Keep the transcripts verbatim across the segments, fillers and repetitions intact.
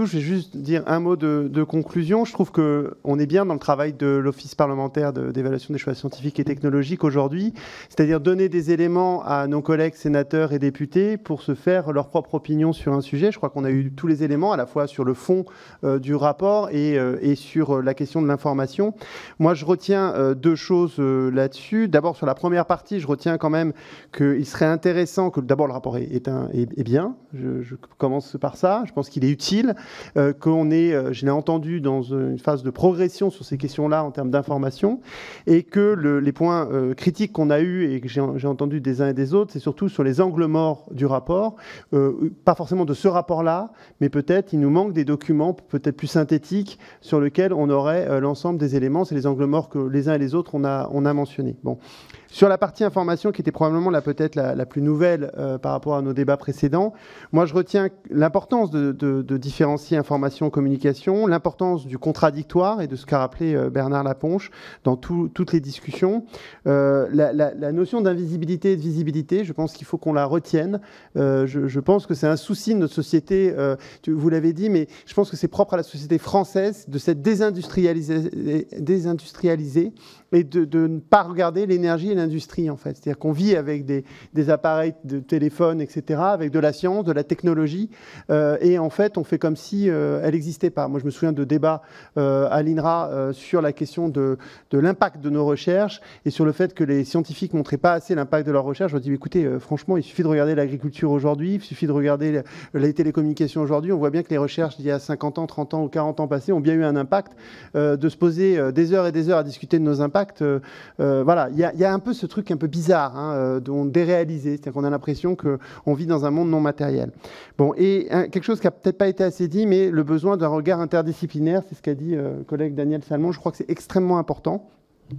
Je vais juste dire un mot de, de conclusion. Je trouve qu'on est bien dans le travail de l'Office parlementaire d'évaluation des choix scientifiques et technologiques aujourd'hui, c'est-à-dire donner des éléments à nos collègues sénateurs et députés pour se faire leur propre opinion sur un sujet. Je crois qu'on a eu tous les éléments, à la fois sur le fond euh, du rapport et, euh, et sur la question de l'information. Moi, je retiens euh, deux choses euh, là-dessus. D'abord, sur la première partie, je retiens quand même qu'il serait intéressant que, d'abord, le rapport est, est, un, est, est bien. Je, je commence par ça. Je pense qu'il est utile. Euh, qu'on est, euh, je l'ai entendu, dans une phase de progression sur ces questions-là en termes d'information, et que le, les points euh, critiques qu'on a eus et que j'ai entendu des uns et des autres, c'est surtout sur les angles morts du rapport, euh, pas forcément de ce rapport-là, mais peut-être il nous manque des documents peut-être plus synthétiques sur lesquels on aurait euh, l'ensemble des éléments. C'est les angles morts que les uns et les autres on a, on a mentionnés. Bon. Sur la partie information, qui était probablement la peut-être la, la plus nouvelle euh, par rapport à nos débats précédents, moi je retiens l'importance de, de, de différencier information et communication, l'importance du contradictoire et de ce qu'a rappelé euh, Bernard Laponche dans tout, toutes les discussions. Euh, la, la, la notion d'invisibilité et de visibilité, je pense qu'il faut qu'on la retienne. Euh, je, je pense que c'est un souci de notre société, euh, vous l'avez dit, mais je pense que c'est propre à la société française de s'être désindustrialisée, désindustrialisée et de, de ne pas regarder l'énergie et l'industrie, en fait. C'est-à-dire qu'on vit avec des, des appareils de téléphone, et cetera, avec de la science, de la technologie, euh, et en fait, on fait comme si euh, elle n'existait pas. Moi, je me souviens de débats euh, à l'INRA euh, sur la question de, de l'impact de nos recherches et sur le fait que les scientifiques ne montraient pas assez l'impact de leurs recherches. Je me dis, écoutez, euh, franchement, il suffit de regarder l'agriculture aujourd'hui, il suffit de regarder les télécommunications aujourd'hui. On voit bien que les recherches d'il y a cinquante ans, trente ans ou quarante ans passés ont bien eu un impact. Euh, de se poser euh, des heures et des heures à discuter de nos impacts, Euh, euh, voilà, il y, y a un peu ce truc un peu bizarre, hein, euh, dont déréalisé, c'est-à-dire qu'on a l'impression qu'on vit dans un monde non matériel. Bon, et hein, quelque chose qui n'a peut-être pas été assez dit, mais le besoin d'un regard interdisciplinaire, c'est ce qu'a dit euh, le collègue Daniel Salmon, je crois que c'est extrêmement important.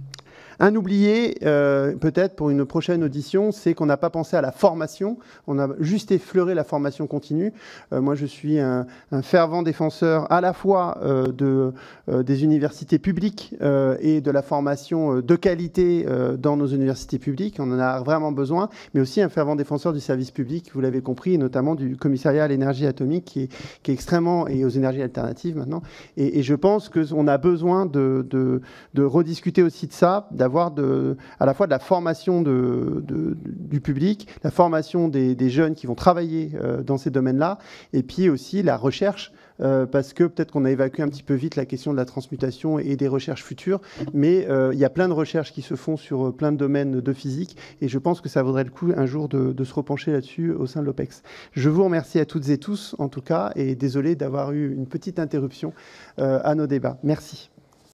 Un oublié, euh, peut-être pour une prochaine audition, c'est qu'on n'a pas pensé à la formation. On a juste effleuré la formation continue. Euh, moi, je suis un, un fervent défenseur à la fois euh, de, euh, des universités publiques euh, et de la formation de qualité euh, dans nos universités publiques. On en a vraiment besoin, mais aussi un fervent défenseur du service public, vous l'avez compris, et notamment du commissariat à l'énergie atomique, qui est, qui est extrêmement, et aux énergies alternatives maintenant. Et, et je pense qu'on a besoin de, de, de rediscuter aussi de ça, d'avoir de, à la fois de la formation de, de, du public, la formation des, des jeunes qui vont travailler euh, dans ces domaines-là, et puis aussi la recherche, euh, parce que peut-être qu'on a évacué un petit peu vite la question de la transmutation et des recherches futures, mais euh, il y a plein de recherches qui se font sur plein de domaines de physique, et je pense que ça vaudrait le coup un jour de, de se repencher là-dessus au sein de l'OPEX. Je vous remercie à toutes et tous, en tout cas, et désolé d'avoir eu une petite interruption euh, à nos débats. Merci.